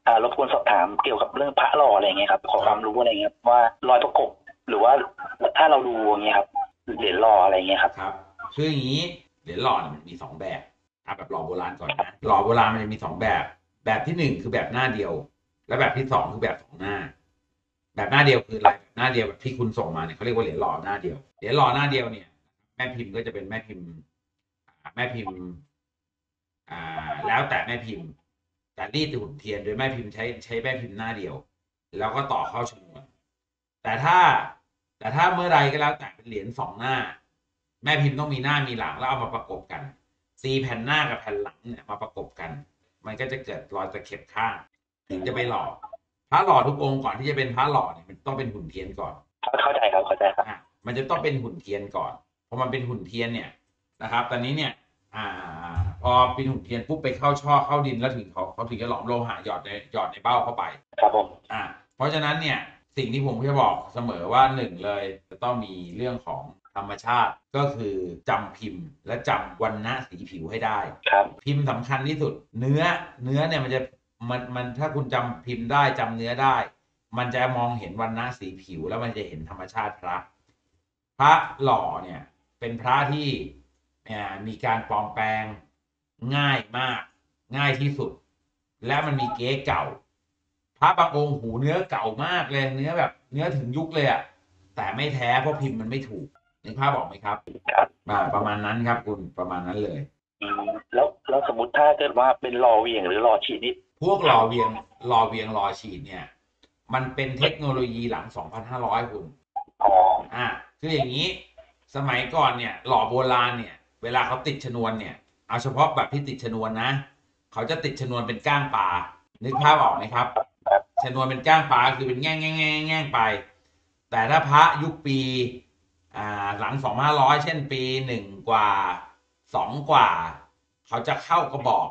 รบกวนสอบถามเกี่ยวกับเรื่องพระหล่ออะไรเงี้ยครับขอความรู้อะไรเงี้ยว่ารอยประกบหรือว่าถ้าเราดูอย่างเงี้ยครับเหรียญหล่ออะไรเงี้ยครับครับคืออย่างนี้เหรียญหล่อเนี่ยมันมีสองแบบเอาแบบหล่อโบราณก่อนนะหล่อโบราณมันจะมีสองแบบแบบที่หนึ่งคือแบบหน้าเดียวและแบบที่สองคือแบบสองหน้าแบบหน้าเดียวคืออะไรแบบหน้าเดียวแบบที่คุณส่งมาเนี่ยเขาเรียกว่าเหรียญหล่อหน้าเดียวเหรียญหล่อหน้าเดียวเนี่ยแม่พิมพ์ก็จะเป็นแม่พิมพ์แม่พิมพ์แล้วแต่แม่พิมพ์แต่รีดหุ่นเทียนโดยแม่พิมพ์ใช้แม่พิมพ์หน้าเดียวแล้วก็ต่อเข้าชนวนแต่ถ้าแต่ถ้าเมื่อไรก็แล้วแต่เป็นเหรียญสองหน้าแม่พิมพ์ต้องมีหน้ามีหลังแล้วเอามาประกบกันตีแผ่นหน้ากับแผ่นหลังเนี่ยมาประกบกันมันก็จะเกิดรอยตะเข็บข้างถึงจะไปหล่อพระหล่อทุกองค์ก่อนที่จะเป็นพระหล่อเนี่ยมันต้องเป็นหุ่นเทียนก่อนเข้าใจครับเข้าใจครับมันจะต้องเป็นหุ่นเทียนก่อนพอมันเป็นหุ่นเทียนเนี่ยนะครับตอนนี้เนี่ยพอเป็นหุ่นเทียนปุ๊บไปเข้าช่อเข้าดินแล้วถึงเขาถึงจะหลอมโลหะหยอดในเบ้าเข้าไปครับผมเพราะฉะนั้นเนี่ยสิ่งที่ผมจะบอกเสมอว่าหนึ่งเลยจะต้องมีเรื่องของธรรมชาติก็คือจำพิมพ์และจำวรรณะสีผิวให้ได้พิมพ์สำคัญที่สุดเนื้อเนี่ยมันถ้าคุณจำพิมพ์ได้จำเนื้อได้มันจะมองเห็นวรรณะสีผิวแล้วมันจะเห็นธรรมชาติพระหล่อเนี่ยเป็นพระที่มีการปลอมแปลงง่ายมากง่ายที่สุดและมันมีเก๊เก่าพระบางองค์หูเนื้อเก่ามากเลยเนื้อแบบเนื้อถึงยุคเลยอะแต่ไม่แท้เพราะพิมพ์มันไม่ถูกนึกภาพบอกไหมครับประมาณนั้นครับคุณประมาณนั้นเลยแล้วสมมติถ้าเกิดว่าเป็นหล่อเหวี่ยงหรือหล่อฉีดนี่พวกหล่อเวียงหล่อฉีดเนี่ยมันเป็นเทคโนโลยีหลัง2,500คุณคืออย่างนี้สมัยก่อนเนี่ยหล่อโบราณเนี่ยเวลาเขาติดชนวนเนี่ยเอาเฉพาะแบบที่ติดชนวนนะเขาจะติดชนวนเป็นก้างปลานึกภาพออกไหมครับชนวนเป็นก้างปลาคือเป็นแง่งไปแต่ถ้าพระยุคปีหลัง2,500เช่นปี1กว่า2กว่าเขาจะเข้ากระบอก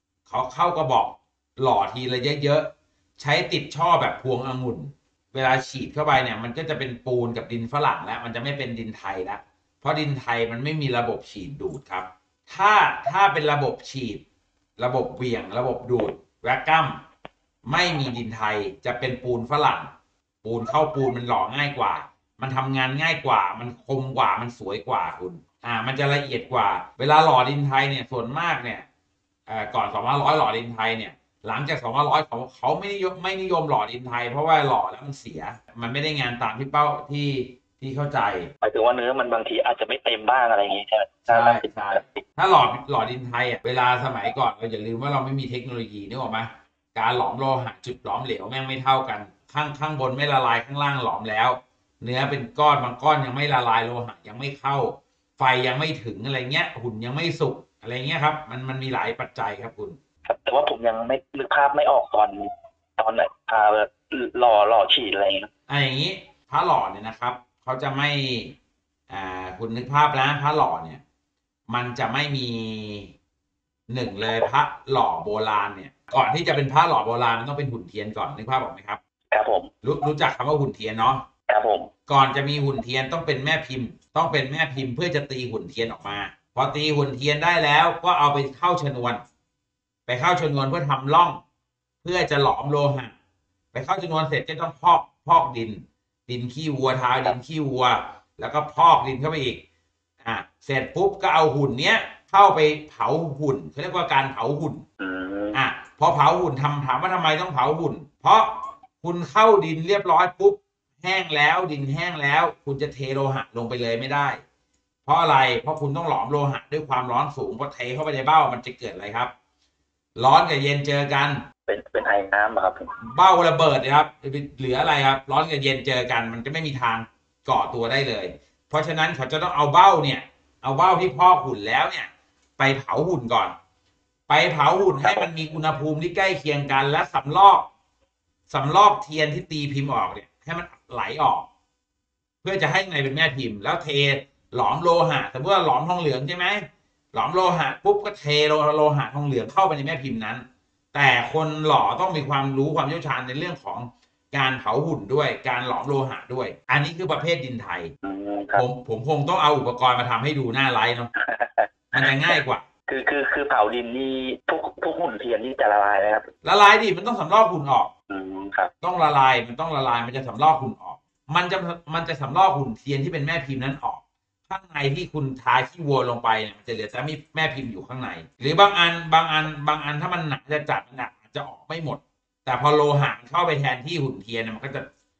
หล่อทีละเยอะๆใช้ติดช่อแบบพวงองุ่นเวลาฉีดเข้าไปเนี่ยมันก็จะเป็นปูนกับดินฝรั่งแล้วมันจะไม่เป็นดินไทยแล้วเพราะดินไทยมันไม่มีระบบฉีดดูดครับถ้าเป็นระบบฉีดระบบเบี่ยงระบบดูดแวคกัมไม่มีดินไทยจะเป็นปูนฝรั่งปูนเข้าปูนมันหล่อง่ายกว่ามันทำงานง่ายกว่ามันคมกว่ามันสวยกว่าคุณมันจะละเอียดกว่าเวลาหล่อดินไทยเนี่ยส่วนมากเนี่ยก่อน2,500หล่อดินไทยเนี่ยหลังจาก2,500เขาไม่นิยมหล่อดินไทยเพราะว่าหล่อแล้วมันเสียมันไม่ได้งานตามที่เป้าที่เข้าใจหมายถึงว่าเนื้อมันบางทีอาจจะไม่เต็มบ้างอะไรอย่างงี้ใช่ไหมใช่ถ้าหล่อดินไทยเวลาสมัยก่อนเราอย่าลืมว่าเราไม่มีเทคโนโลยีนึกออกไหมการหลอมโลหะจุดหลอมเหลวแม่งไม่เท่ากันข้างบนไม่ละลายข้างล่างหลอมแล้วเนื้อเป็นก้อนบางก้อนยังไม่ละลายโลหะยังไม่เข้าไฟยังไม่ถึงอะไรเงี้ยหุ่นยังไม่สุกอะไรเงี้ยครับมันมีหลายปัจจัยครับคุณแต่ว่าผมยังไม่นึกภาพไม่ออกตอนไหนแบบหล่อฉีดอะไรอย่างเงี้ยอย่างนี้พระหล่อเนี่ยนะครับเขาจะไม่คุณนึกภาพนะพระหล่อเนี่ยมันจะไม่มีหนึ่งเลยพระหล่อโบราณเนี่ยก่อนที่จะเป็นพระหล่อโบราณมันต้องเป็นหุ่นเทียนก่อนนึกภาพออกไหมครับครับผมรู้จักคำว่าหุ่นเทียนเนาะครับผมก่อนจะมีหุ่นเทียนต้องเป็นแม่พิมพ์เพื่อจะตีหุ่นเทียนออกมาพอตีหุ่นเทียนได้แล้วก็เอาไปเข้าชนวนเพื่อทำร่องเพื่อจะหลอมโลหะไปเข้าชนวนเสร็จก็ต้องพอกดินขี้วัวทาดินขี้วัวแล้วก็พอกดินเข้าไปอีกเสร็จปุ๊บก็เอาหุ่นเนี้ยเข้าไปเผาหุ่นเขาเรียกว่าการเผาหุ่นพอเผาหุ่นถามว่าทำไมต้องเผาหุ่นเพราะคุณเข้าดินเรียบร้อยปุ๊บแห้งแล้วดินแห้งแล้วคุณจะเทโลหะลงไปเลยไม่ได้เพราะอะไรเพราะคุณต้องหลอมโลหะด้วยความร้อนสูงพอเทเข้าไปในเบ้ามันจะเกิดอะไรครับร้อนกับเย็นเจอกันเป็นไอน้ำครับเบ้าระเบิดนะครับเหลืออะไรครับร้อนกับเย็นเจอกันมันจะไม่มีทางก่อตัวได้เลยเพราะฉะนั้นเขาจะต้องเอาเบ้าที่พอกหุ่นแล้วเนี่ยไปเผาหุ่นก่อนไปเผาหุ่นให้มันมีอุณหภูมิที่ใกล้เคียงกันและสำลอกเทียนที่ตีพิมพ์ออกเนี่ยให้มันไหลออกเพื่อจะให้ในเป็นแม่พิมพ์แล้วเทหลอมโลหะแต่เมื่อหลอมทองเหลืองใช่ไหมหลอมโลหะปุ๊บก็เทโลหะทองเหลืองเข้าไปในแม่พิมพ์นั้นแต่คนหล่อต้องมีความรู้ความเชี่ยวชาญในเรื่องของการเผาหุ่นด้วยการหลอมโลหะด้วยอันนี้คือประเภทดินไทยผมคงต้องเอาอุปกรณ์มาทำให้ดูหน้าไลฟ์เนาะมันจะง่ายกว่าคือเผาดินนี่ทุกหุ่นเทียนนี่จะละลายนะครับละลายดิมันต้องสำรอกหุ่นออกครับต้องละลายมันต้องละลายมันจะสำรอกหุ่นออกมันจะสำรอกหุ่นเทียนที่เป็นแม่พิมพ์นั้นออกข้างในที่คุณทาขี้วัวลงไปเนี่ยมันจะเหลือแต่มีแม่พิมพ์อยู่ข้างในหรือบางอันถ้ามันหนักจะจัดหนักจะออกไม่หมดแต่พอโลหะเข้าไปแทนที่หุ่นเทียนมันก็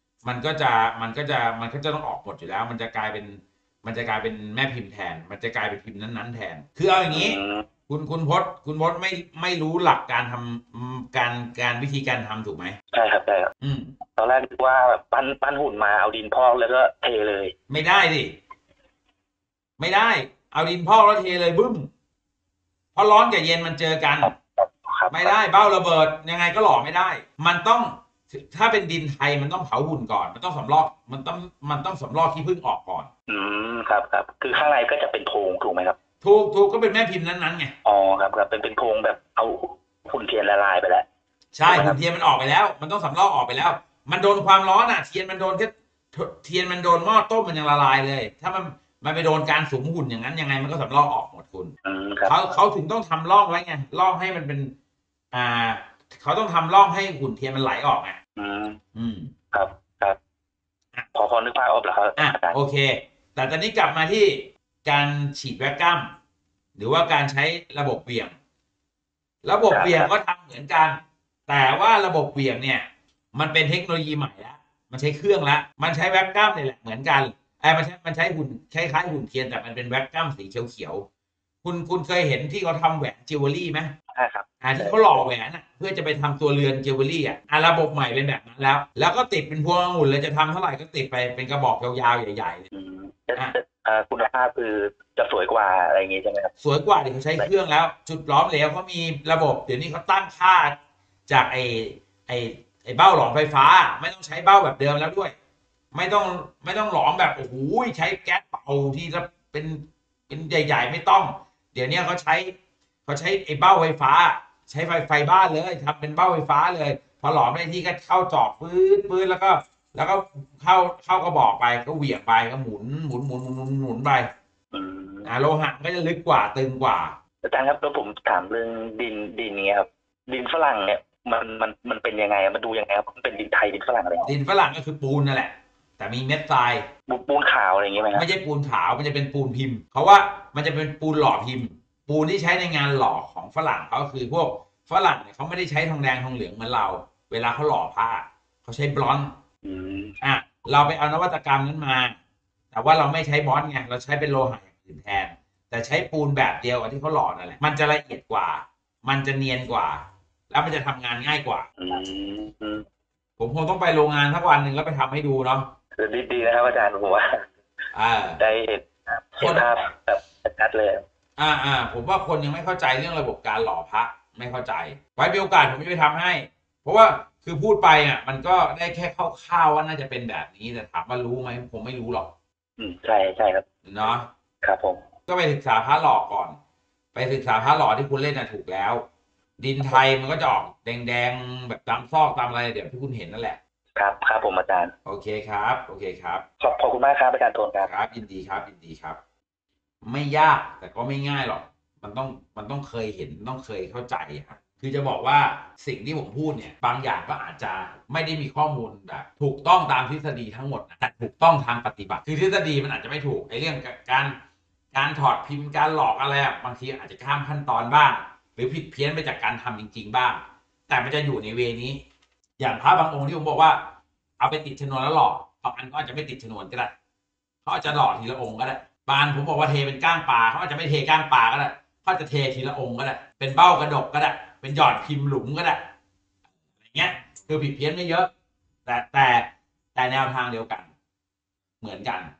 จะต้องออกหมดอยู่แล้วมันจะกลายเป็นแม่พิมพ์แทนมันจะกลายเป็นพิมพ์นั้นๆแทนคือเอาอย่างนี้คุณพจน์ไม่รู้หลักการทำการวิธีการทำถูกไหมใช่ครับตอนแรกว่าปั้นหุ่นมาเอาดินพอกแล้วก็เทเลยไม่ได้ดิไม่ได้เอาดินพอกแล้วเทเลยบึ้มเพราะร้อนกับเย็นมันเจอกันไม่ได้เบ้าระเบิดยังไงก็หล่อไม่ได้มันต้องถ้าเป็นดินไทยมันต้องเผาหุ่นก่อนมันต้องสำรอกมันต้องสำรอกขี้ผึ้งออกก่อนครับคือข้างในก็จะเป็นโพรงถูกไหมครับถูกก็เป็นแม่พิมพ์นั้นไงอ๋อครับเป็นโพรงแบบเอาหุ่นเทียนละลายไปแล้วใช่หุ่นเทียนมันออกไปแล้วมันต้องสำรอกออกไปแล้วมันโดนความร้อนอ่ะเทียนมันโดนแค่เทียนมันโดนหม้อต้มมันยังละลายเลยถ้ามันไปโดนการสุมหุ่นอย่างนั้นยังไงมันก็สำรอกออกหมดคุณเขาถึงต้องทำร่องไว้ไงร่องให้มันเป็นเขาต้องทำร่องให้หุ่นเทียนมันไหลออกไงครับพอนึกภาพออกแล้วครับโอเคแต่ตอนนี้กลับมาที่การฉีดแวคกัมหรือว่าการใช้ระบบเหวี่ยงก็ทำเหมือนกันแต่ว่าระบบเหวี่ยงเนี่ยมันเป็นเทคโนโลยีใหม่แล้วมันใช้เครื่องแล้วมันใช้แวคกัมนี่แหละเหมือนกันมันใช้หุ่นคล้ายๆหุ่นเทียนแต่มันเป็นแวคกัมสีเขียวๆคุณเคยเห็นที่เขาทำแหวนจิวเวลรี่ไหมใช่ครับที่เขาหล่อแหวนเพื่อจะไปทำตัวเรือนจิวเวลรี่ระบบใหม่เป็นแบบนั้นแล้วก็ติดเป็นพวงองุ่นเลยจะทำเท่าไหร่ก็ติดไปเป็นกระบอกยาวๆใหญ่ๆคุณภาพคือจะสวยกว่าอะไรอย่างงี้ใช่ไหมครับสวยกว่าที่เขาใช้เครื่องแล้วจุดล้อมเหลวเขามีระบบเดี๋ยวนี้เขาตั้งค่าจากไอ้เบ้าหลอมไฟฟ้าไม่ต้องใช้เบ้าแบบเดิมแล้วด้วยไม่ต้องหลอมแบบโอ้โหใช้แก๊สเป่าที่จะเป็นใหญ่ๆไม่ต้องเดี๋ยวนี้เขาใช้ไอ้เบ้าไฟฟ้าใช้ไฟบ้านเลยทำเป็นเบ้าไฟฟ้าเลยพอหลอมได้ที่ก็เข้าจอกปื้นแล้วก็เข้ากระบอกไปก็เหวี่ยงไปก็หมุนไปโลหะก็จะลึกกว่าตึงกว่าอาจารย์ครับแล้วผมถามเรื่องดินนี้ครับดินฝรั่งเนี่ยมันเป็นยังไงมันดูยังไงครับมันเป็นดินไทยดินฝรั่งอะไรดินฝรั่งก็คือปูนนั่นแหละแต่มีเม็ดทรายปูนขาวอะไรอย่างเงี้ยไหมครับไม่ใช่ปูนขาวมันจะเป็นปูนพิมพ์เพราะว่ามันจะเป็นปูนหล่อพิมพ์ปูนที่ใช้ในงานหล่อของฝรั่งเขาคือพวกฝรั่งเนี่ยเขาไม่ได้ใช้ทองแดงทองเหลืองเหมือนเราเวลาเขาหล่อผ้าเขาใช้บลอนด์เราไปเอานวัตกรรมนั้นมาแต่ว่าเราไม่ใช้บลอนด์ไงเราใช้เป็นโลหะอย่างอื่นแทนแต่ใช้ปูนแบบเดียวกับที่เขาหล่อนั่นแหละมันจะละเอียดกว่ามันจะเนียนกว่าแล้วมันจะทำงานง่ายกว่าผมคงต้องไปโรงงานสักวันหนึ่งแล้วไปทำให้ดูเนาะดีนะครับอาจารย์ผมว่าได้เห็นภาพแบบชัดเลยผมว่าคนยังไม่เข้าใจเรื่องระบบการหล่อพระไม่เข้าใจไว้มีโอกาสผมจะไปทำให้เพราะว่าคือพูดไปมันก็ได้แค่คร่าวๆว่าน่าจะเป็นแบบนี้แต่ถามว่ารู้ไหมผมไม่รู้หรอกใช่ครับเนาะครับผมก็ไปศึกษาพระหล่อก่อนไปศึกษาพระหล่อที่คุณเล่นถูกแล้วดินไทยมันก็จะออกแดงๆแบบตามซอกตามอะไรเดี๋ยวที่คุณเห็นนั่นแหละครับผมอาจารย์โอเคครับขอบคุณมากครับอาจารย์โทนครับยินดีครับไม่ยากแต่ก็ไม่ง่ายหรอกมันต้องเคยเห็นต้องเคยเข้าใจครับคือจะบอกว่าสิ่งที่ผมพูดเนี่ยบางอย่างก็อาจจะไม่ได้มีข้อมูลแบบถูกต้องตามทฤษฎีทั้งหมดนะแต่ถูกต้องทางปฏิบัติคือทฤษฎีมันอาจจะไม่ถูกไอ้เรื่องการถอดพิมพ์การหลอกอะไรบางทีอาจจะข้ามขั้นตอนบ้างหรือผิดเพี้ยนไปจากการทำจริงๆบ้างแต่มันจะอยู่ในเวนี้อย่างพระบางองค์ที่ผมบอกว่าเอาไปติดชนวนแล้วหล่อบางอันก็อาจจะไม่ติดชนวนก็ได้เขาอาจจะหล่อทีละองค์ก็ได้บางผมบอกว่าเทเป็นก้างปลาเขาอาจจะไม่เทก้างปลาก็ได้เขาจะเททีละองค์ก็ได้เป็นเบ้ากระดกก็ได้เป็นหยอดพิมพ์หลุมก็ได้อย่างเงี้ยคือผิดเพี้ยนไม่เยอะแต่แนวทางเดียวกันเหมือนกัน